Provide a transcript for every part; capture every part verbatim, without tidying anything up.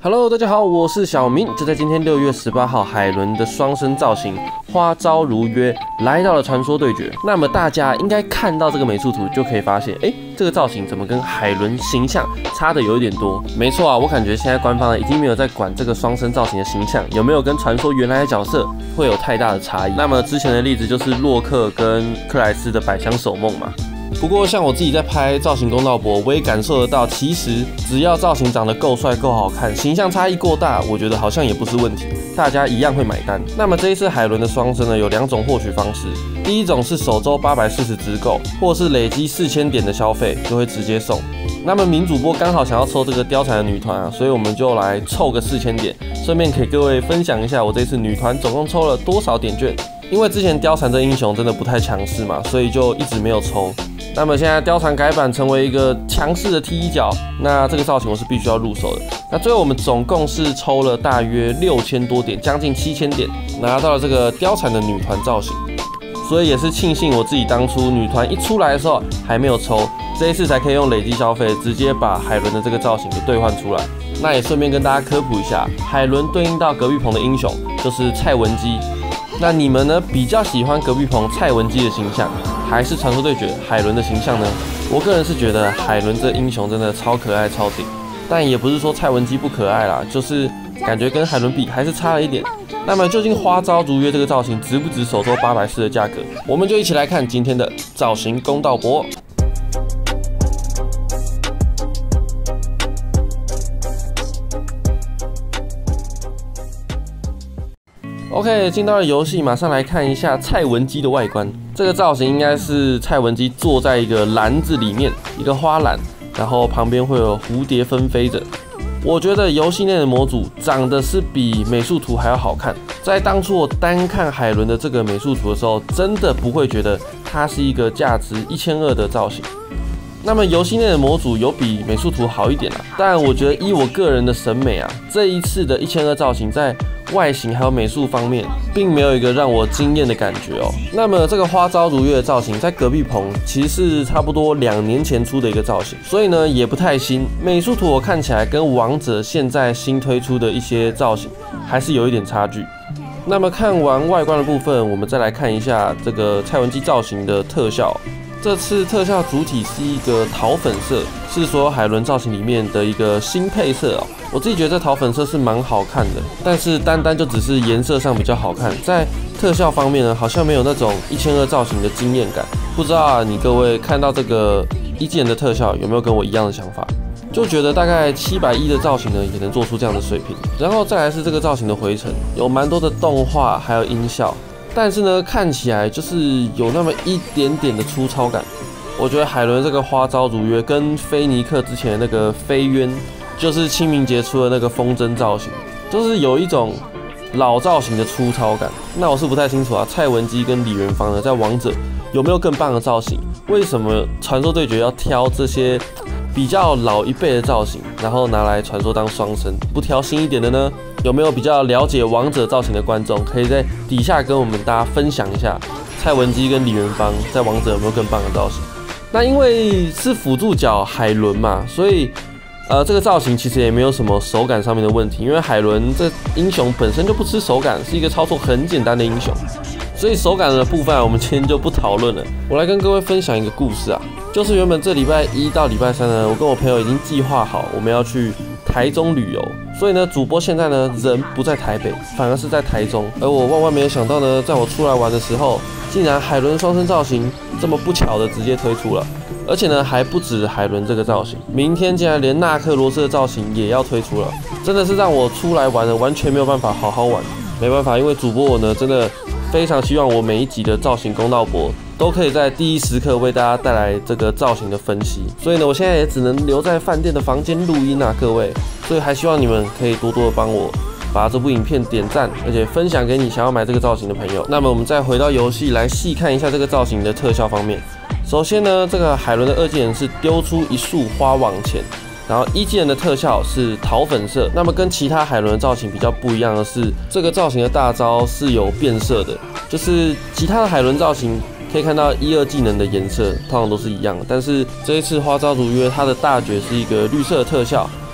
Hello， 大家好，我是小明。就在今天六月十八号，海伦的双生造型花招如约来到了传说对决。那么大家应该看到这个美术图，就可以发现，哎，这个造型怎么跟海伦形象差的有一点多？没错啊，我感觉现在官方呢已经没有在管这个双生造型的形象有没有跟传说原来的角色会有太大的差异。那么之前的例子就是洛克跟克莱斯的百香守梦嘛。不过，像我自己在拍造型公道博，我也感受得到，其实只要造型长得够帅、够好看，形象差异过大，我觉得好像也不是问题，大家一样会买单。那么这一次海伦的双生呢，有两种获取方式，第一种是首周八百四十直购，或是累积四千点的消费就会直接送。那么名主播刚好想要抽这个貂蝉的女团啊，所以我们就来凑个四千点，顺便给各位分享一下我这次女团总共抽了多少点券。因为之前貂蝉这英雄真的不太强势嘛，所以就一直没有抽。那么现在貂蝉改版成为一个强势的踢一脚，那这个造型我是必须要入手的。那最后我们总共是抽了大约六千多点，将近七千点，拿到了这个貂蝉的女团造型。所以也是庆幸我自己当初女团一出来的时候还没有抽，这一次才可以用累积消费直接把海伦的这个造型给兑换出来。那也顺便跟大家科普一下，海伦对应到隔壁棚的英雄就是蔡文姬。那你们呢，比较喜欢隔壁棚蔡文姬的形象，还是传说对决海伦的形象呢？我个人是觉得海伦这英雄真的超可爱超顶，但也不是说蔡文姬不可爱啦，就是感觉跟海伦比还是差了一点。那么究竟花招如约这个造型值不值首周八百四的价格？我们就一起来看今天的造型公道博。OK， 进到了游戏，马上来看一下蔡文姬的外观。这个造型应该是蔡文姬坐在一个篮子里面，一个花篮，然后旁边会有蝴蝶纷飞着。我觉得游戏内的模组长得是比美术图还要好看。在当初我单看海伦的这个美术图的时候，真的不会觉得它是一个价值一千二的造型。那么游戏内的模组有比美术图好一点啦，但我觉得依我个人的审美啊，这一次的一千二造型在外形还有美术方面，并没有一个让我惊艳的感觉哦。那么这个花招如约的造型，在隔壁棚其实是差不多两年前出的一个造型，所以呢也不太新。美术图我看起来跟王者现在新推出的一些造型还是有一点差距。那么看完外观的部分，我们再来看一下这个蔡文姬造型的特效。这次特效主体是一个桃粉色，是所有海伦造型里面的一个新配色哦。我自己觉得这桃粉色是蛮好看的，但是单单就只是颜色上比较好看，在特效方面呢，好像没有那种一千二造型的惊艳感。不知道啊，你各位看到这个一技人的特效有没有跟我一样的想法？就觉得大概七百一的造型呢，也能做出这样的水平。然后再来是这个造型的回程，有蛮多的动画还有音效。但是呢，看起来就是有那么一点点的粗糙感。我觉得海伦这个花招如约，跟菲尼克之前的那个飞渊，就是清明节出的那个风筝造型，就是有一种老造型的粗糙感。那我是不太清楚啊，蔡文姬跟李元芳呢，在王者有没有更棒的造型？为什么传说对决要挑这些比较老一辈的造型，然后拿来传说当双生，不挑新一点的呢？有没有比较了解王者造型的观众，可以在底下跟我们大家分享一下，蔡文姬跟李元芳在王者有没有更棒的造型？那因为是辅助角海伦嘛，所以呃这个造型其实也没有什么手感上面的问题，因为海伦这英雄本身就不吃手感，是一个操作很简单的英雄，所以手感的部分啊，我们今天就不讨论了。我来跟各位分享一个故事啊，就是原本这礼拜一到礼拜三呢，我跟我朋友已经计划好我们要去台中旅游，所以呢，主播现在呢人不在台北，反而是在台中。而我万万没有想到呢，在我出来玩的时候，竟然海伦双生造型这么不巧的直接推出了，而且呢还不止海伦这个造型，明天竟然连纳克罗斯的造型也要推出了，真的是让我出来玩了完全没有办法好好玩。没办法，因为主播我呢真的非常希望我每一集的造型公道博都可以在第一时刻为大家带来这个造型的分析，所以呢，我现在也只能留在饭店的房间录音啊，各位。所以还希望你们可以多多的帮我把这部影片点赞，而且分享给你想要买这个造型的朋友。那么我们再回到游戏来细看一下这个造型的特效方面。首先呢，这个海伦的二技能是丢出一束花往前，然后一技能的特效是桃粉色。那么跟其他海伦的造型比较不一样的是，这个造型的大招是有变色的，就是其他的海伦造型可以看到一二技能的颜色通常都是一样的，但是这一次花招如约，它的大绝是一个绿色的特效，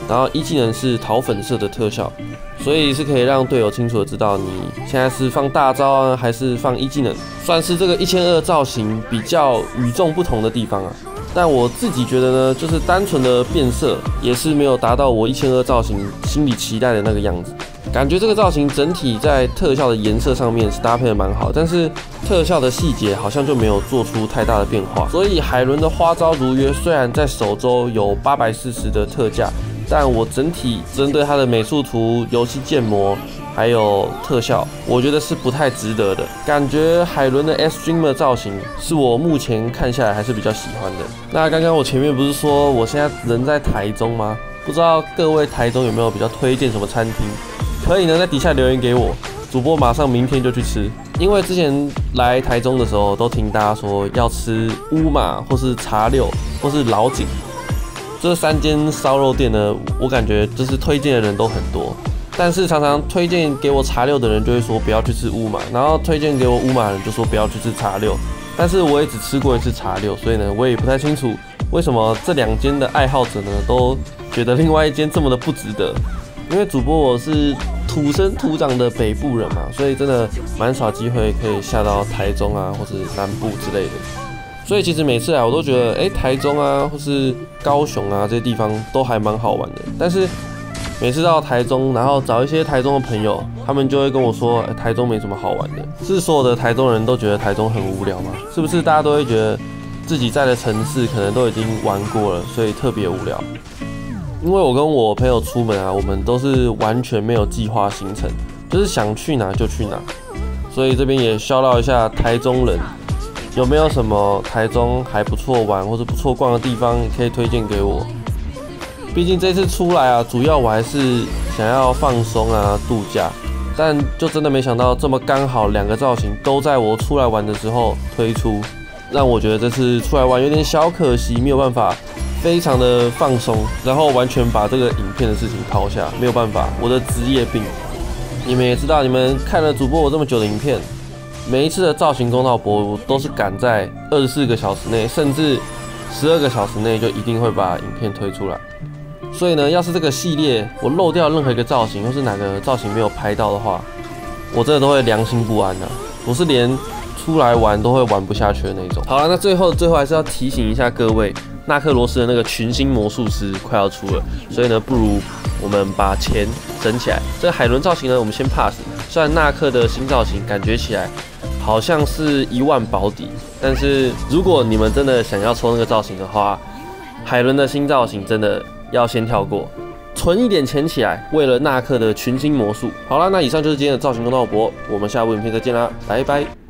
然后一技能是桃粉色的特效，所以是可以让队友清楚的知道你现在是放大招啊，还是放一技能，算是这个一千二造型比较与众不同的地方啊。但我自己觉得呢，就是单纯的变色也是没有达到我一千二造型心里期待的那个样子。感觉这个造型整体在特效的颜色上面是搭配的蛮好，但是特效的细节好像就没有做出太大的变化。所以海伦的花招如约虽然在首周有八百四十的特价，但我整体针对它的美术图、游戏建模还有特效，我觉得是不太值得的。感觉海伦的 S Streamer 造型是我目前看下来还是比较喜欢的。那刚刚我前面不是说我现在人在台中吗？不知道各位台中有没有比较推荐什么餐厅？可以呢，在底下留言给我，主播马上明天就去吃。因为之前来台中的时候，都听大家说要吃乌马或是茶六或是老井这三间烧肉店呢，我感觉就是推荐的人都很多。但是常常推荐给我茶六的人就会说不要去吃乌马，然后推荐给我乌马的人就说不要去吃茶六。但是我也只吃过一次茶六，所以呢，我也不太清楚为什么这两间的爱好者呢都觉得另外一间这么的不值得。因为主播我是土生土长的北部人嘛，所以真的蛮少机会可以下到台中啊，或是南部之类的。所以其实每次来我都觉得，哎、欸，台中啊，或是高雄啊这些地方都还蛮好玩的。但是每次到台中，然后找一些台中的朋友，他们就会跟我说，欸、台中没什么好玩的。是所有的台中人都觉得台中很无聊吗？是不是大家都会觉得自己在的城市可能都已经玩过了，所以特别无聊？因为我跟我朋友出门啊，我们都是完全没有计划行程，就是想去哪就去哪。所以这边也shout out一下台中人，有没有什么台中还不错玩或者不错逛的地方，可以推荐给我？毕竟这次出来啊，主要我还是想要放松啊、度假，但就真的没想到这么刚好两个造型都在我出来玩的时候推出，让我觉得这次出来玩有点小可惜，没有办法非常的放松，然后完全把这个影片的事情抛下，没有办法，我的职业病。你们也知道，你们看了主播我这么久的影片，每一次的造型公道博我都是赶在二十四个小时内，甚至十二个小时内就一定会把影片推出来。所以呢，要是这个系列我漏掉任何一个造型，或是哪个造型没有拍到的话，我真的都会良心不安的、啊。我是连出来玩都会玩不下去的那种。好了，那最后最后还是要提醒一下各位，纳克罗斯的那个群星魔术师快要出了，所以呢，不如我们把钱省起来。这个海伦造型呢，我们先 pass。虽然纳克的新造型感觉起来好像是一万保底，但是如果你们真的想要抽那个造型的话，海伦的新造型真的要先跳过，存一点钱起来，为了纳克的群星魔术。好啦，那以上就是今天的造型公道博，我们下部影片再见啦，拜拜。